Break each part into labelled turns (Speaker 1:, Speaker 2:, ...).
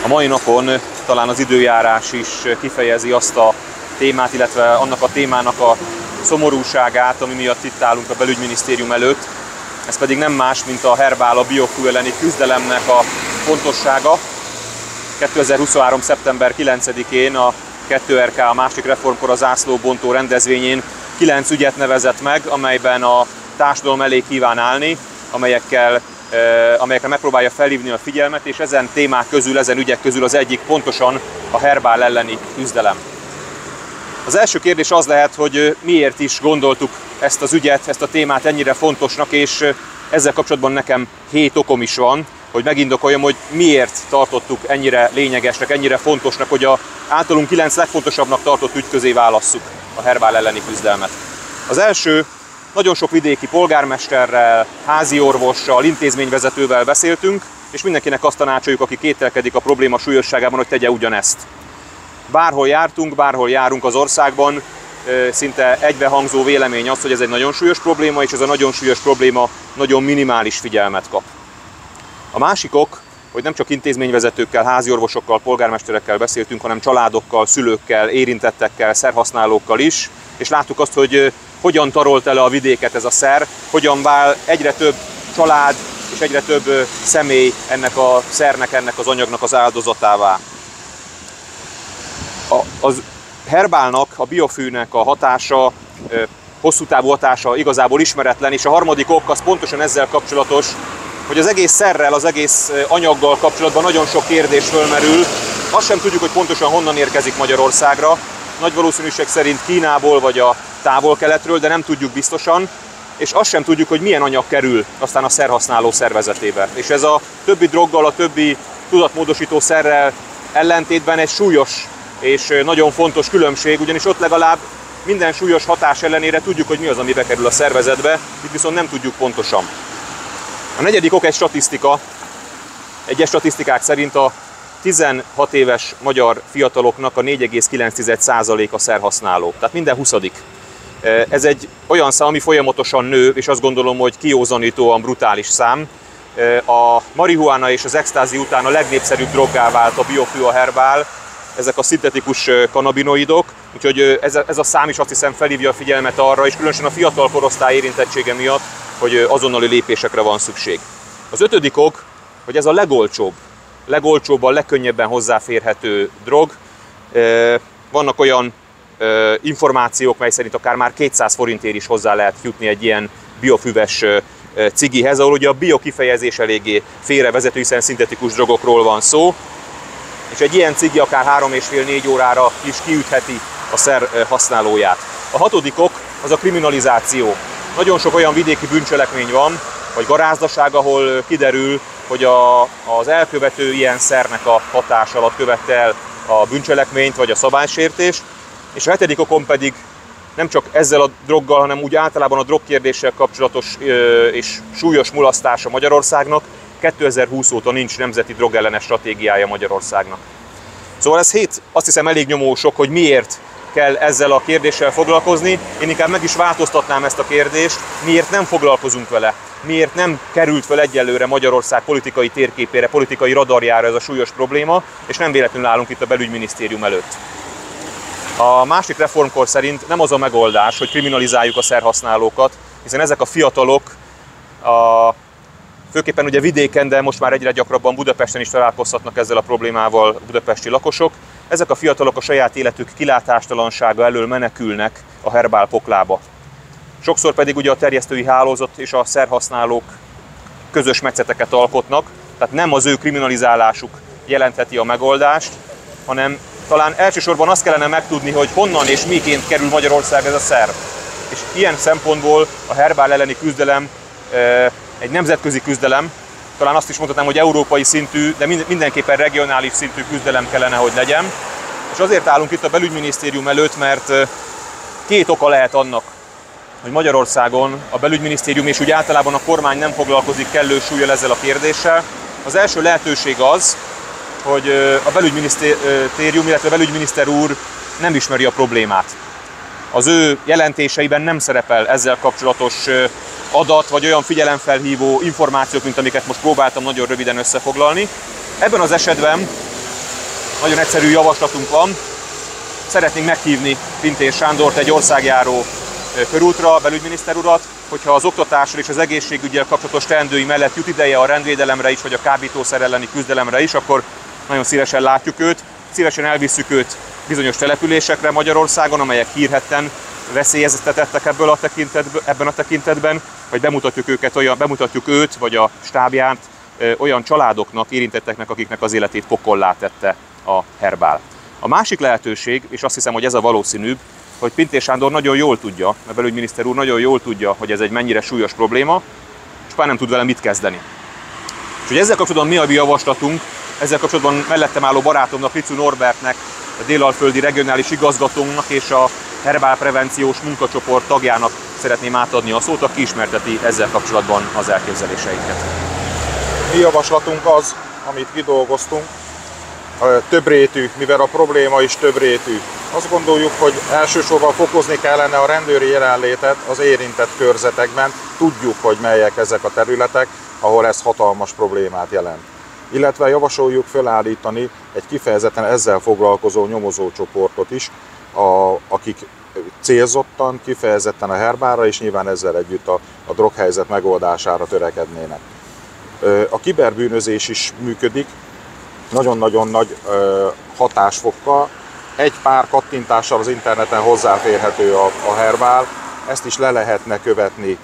Speaker 1: A mai napon talán az időjárás is kifejezi azt a témát, illetve annak a témának a szomorúságát, ami miatt itt állunk a belügyminisztérium előtt. Ez pedig nem más, mint a Herbál a biofű elleni küzdelemnek a fontossága. 2023. szeptember 9-én a 2RK a második reformkor a zászlóbontó rendezvényén 9 ügyet nevezett meg, amelyben a társadalom elé kíván állni, amelyekre megpróbálja felhívni a figyelmet, és ezen témák közül, ezen ügyek közül az egyik pontosan a Herbál elleni küzdelem. Az első kérdés az lehet, hogy miért is gondoltuk ezt az ügyet, ezt a témát ennyire fontosnak, és ezzel kapcsolatban nekem 7 okom is van, hogy megindokoljam, hogy miért tartottuk ennyire lényegesnek, ennyire fontosnak, hogy az általunk 9 legfontosabbnak tartott ügy közé válasszuk a Herbál elleni küzdelmet. Az első, nagyon sok vidéki polgármesterrel, házi orvossal, intézményvezetővel beszéltünk, és mindenkinek azt tanácsoljuk, aki kételkedik a probléma súlyosságában, hogy tegye ugyanezt. Bárhol jártunk, bárhol járunk az országban, szinte egybehangzó vélemény az, hogy ez egy nagyon súlyos probléma, és ez a nagyon súlyos probléma nagyon minimális figyelmet kap. A másik ok, hogy nem csak intézményvezetőkkel, háziorvosokkal, polgármesterekkel beszéltünk, hanem családokkal, szülőkkel, érintettekkel, szerhasználókkal is, és láttuk azt, hogy hogyan tarolt el a vidéket ez a szer, hogyan vál egyre több család és egyre több személy ennek a szernek, ennek az anyagnak az áldozatává. Az Herbálnak, a biofűnek a hatása, hosszú távú hatása igazából ismeretlen, és a harmadik ok az pontosan ezzel kapcsolatos, hogy az egész szerrel, az egész anyaggal kapcsolatban nagyon sok kérdés fölmerül. Azt sem tudjuk, hogy pontosan honnan érkezik Magyarországra. Nagy valószínűség szerint Kínából vagy a távol-keletről, de nem tudjuk biztosan. És azt sem tudjuk, hogy milyen anyag kerül aztán a szerhasználó szervezetébe. És ez a többi droggal, a többi tudatmódosító szerrel ellentétben egy súlyos és nagyon fontos különbség, ugyanis ott legalább minden súlyos hatás ellenére tudjuk, hogy mi az, ami bekerül a szervezetbe, itt viszont nem tudjuk pontosan. A negyedik ok egy statisztika. Egyes statisztikák szerint a 16 éves magyar fiataloknak a 4,9% a szerhasználó, tehát minden 20. Ez egy olyan szám, ami folyamatosan nő, és azt gondolom, hogy kiózanítóan brutális szám. A marihuána és az extázi után a legnépszerűbb droggá vált a biofű, a Herbál, ezek a szintetikus kannabinoidok, úgyhogy ez a szám is azt hiszem felhívja a figyelmet arra, és különösen a fiatal korosztály érintettsége miatt, hogy azonnali lépésekre van szükség. Az ötödik ok, hogy ez a legolcsóbb, a legkönnyebben hozzáférhető drog. Vannak olyan információk, mely szerint akár már 200 forintért is hozzá lehet jutni egy ilyen biofüves cigihez, ahol ugye a bio kifejezés eléggé félrevezető, hiszen szintetikus drogokról van szó, és egy ilyen cigi akár 3,5-4 órára is kiütheti a szer használóját. A hatodik ok az a kriminalizáció. Nagyon sok olyan vidéki bűncselekmény van, vagy garázdaság, ahol kiderül, hogy az elkövető ilyen szernek a hatás alatt követte el a bűncselekményt, vagy a szabálysértést. És a hetedik okon pedig nem csak ezzel a droggal, hanem úgy általában a drogkérdéssel kapcsolatos és súlyos mulasztása Magyarországnak. 2020 óta nincs nemzeti drogellenes stratégiája Magyarországnak. Szóval ez 7, azt hiszem elég nyomósok, hogy miért kell ezzel a kérdéssel foglalkozni. Én inkább meg is változtatnám ezt a kérdést, miért nem foglalkozunk vele, miért nem került fel egyelőre Magyarország politikai térképére, politikai radarjára ez a súlyos probléma, és nem véletlenül állunk itt a belügyminisztérium előtt. A második reformkor szerint nem az a megoldás, hogy kriminalizáljuk a szerhasználókat, hiszen ezek a fiatalok, főképpen ugye vidéken, de most már egyre gyakrabban Budapesten is találkozhatnak ezzel a problémával a budapesti lakosok. Ezek a fiatalok a saját életük kilátástalansága elől menekülnek a Herbál poklába. Sokszor pedig ugye a terjesztői hálózat és a szerhasználók közös metszeteket alkotnak, tehát nem az ő kriminalizálásuk jelentheti a megoldást, hanem talán elsősorban azt kellene megtudni, hogy honnan és miként kerül Magyarország ez a szer. És ilyen szempontból a Herbál elleni küzdelem egy nemzetközi küzdelem, talán azt is mondhatnám, hogy európai szintű, de mindenképpen regionális szintű küzdelem kellene, hogy legyen. És azért állunk itt a belügyminisztérium előtt, mert 2 oka lehet annak, hogy Magyarországon a belügyminisztérium és úgy általában a kormány nem foglalkozik kellő súllyal ezzel a kérdéssel. Az első lehetőség az, hogy a belügyminisztérium, illetve a belügyminiszter úr nem ismeri a problémát. Az ő jelentéseiben nem szerepel ezzel kapcsolatos adat, vagy olyan figyelemfelhívó információk, mint amiket most próbáltam nagyon röviden összefoglalni. Ebben az esetben nagyon egyszerű javaslatunk van. Szeretnénk meghívni Pintér Sándort, egy országjáró körútra, belügyminiszter urat, hogyha az oktatással és az egészségüggyel kapcsolatos teendői mellett jut ideje a rendvédelemre is, vagy a kábítószer elleni küzdelemre is, akkor nagyon szívesen látjuk őt. Szívesen elvisszük őt bizonyos településekre Magyarországon, amelyek hírhedten veszélyeztetettek ebben a tekintetben, vagy bemutatjuk őt, vagy a stábját olyan családoknak, érintetteknek, akiknek az életét pokollá tette a Herbál. A másik lehetőség, és azt hiszem, hogy ez a valószínűbb, hogy Pintér Sándor nagyon jól tudja, a belügyminiszter úr nagyon jól tudja, hogy ez egy mennyire súlyos probléma, és már nem tud vele mit kezdeni. És hogy ezzel kapcsolatban mi a mi javaslatunk, ezzel kapcsolatban mellettem álló barátomnak, Licu Norbertnek, a délalföldi regionális igazgatónknak és a Herbál prevenciós munkacsoport tagjának szeretném átadni a szót, aki ismerteti ezzel kapcsolatban az elképzeléseinket.
Speaker 2: Mi javaslatunk az, amit kidolgoztunk, többrétű, mivel a probléma is többrétű. Azt gondoljuk, hogy elsősorban fokozni kellene a rendőri jelenlétet az érintett körzetekben. Tudjuk, hogy melyek ezek a területek, ahol ez hatalmas problémát jelent. Illetve javasoljuk felállítani egy kifejezetten ezzel foglalkozó nyomozócsoportot is, akik célzottan, kifejezetten a Herbálra és nyilván ezzel együtt a droghelyzet megoldására törekednének. A kiberbűnözés is működik, nagyon-nagyon nagy hatásfokkal. Egy pár kattintással az interneten hozzáférhető a Herbál, ezt is le lehetne követni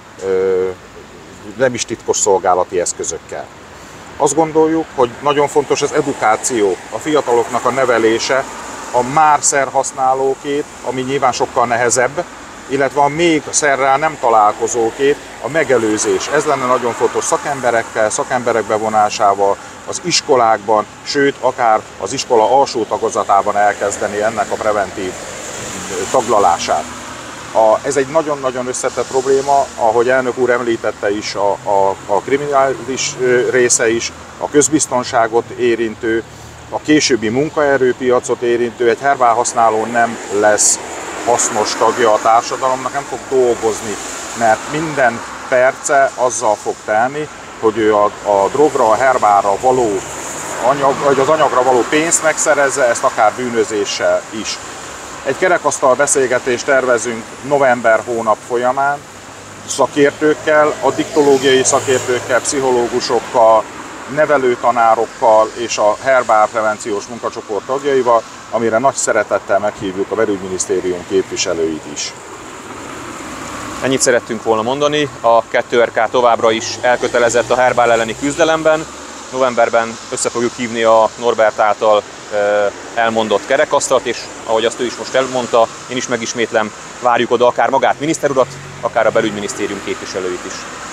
Speaker 2: nem is titkos szolgálati eszközökkel. Azt gondoljuk, hogy nagyon fontos az edukáció, a fiataloknak a nevelése, a már szerhasználókét, ami nyilván sokkal nehezebb, illetve a még szerrel nem találkozókét, a megelőzés. Ez lenne nagyon fontos szakemberek bevonásával, az iskolákban, sőt, akár az iskola alsó tagozatában elkezdeni ennek a preventív taglalását. Ez egy nagyon-nagyon összetett probléma, ahogy elnök úr említette is, a kriminális része is, a közbiztonságot érintő, a későbbi munkaerőpiacot érintő, egy Herbál használó nem lesz hasznos tagja a társadalomnak, nem fog dolgozni, mert minden perce azzal fog telni, hogy ő a drogra, a Herbálra való vagy az anyagra való pénzt megszerezze, ezt akár bűnözéssel is. Egy kerekasztal beszélgetést tervezünk november hónap folyamán szakértőkkel, addiktológiai szakértőkkel, pszichológusokkal, nevelőtanárokkal és a Herbál prevenciós munkacsoport tagjaival, amire nagy szeretettel meghívjuk a belügyminisztérium képviselőit is.
Speaker 1: Ennyit szerettünk volna mondani, a 2RK továbbra is elkötelezett a Herbál elleni küzdelemben. Novemberben össze fogjuk hívni a Norbert által elmondott kerekasztalt, és ahogy azt ő is most elmondta, én is megismétlem, várjuk oda akár magát miniszter urat, akár a belügyminisztérium képviselőit is.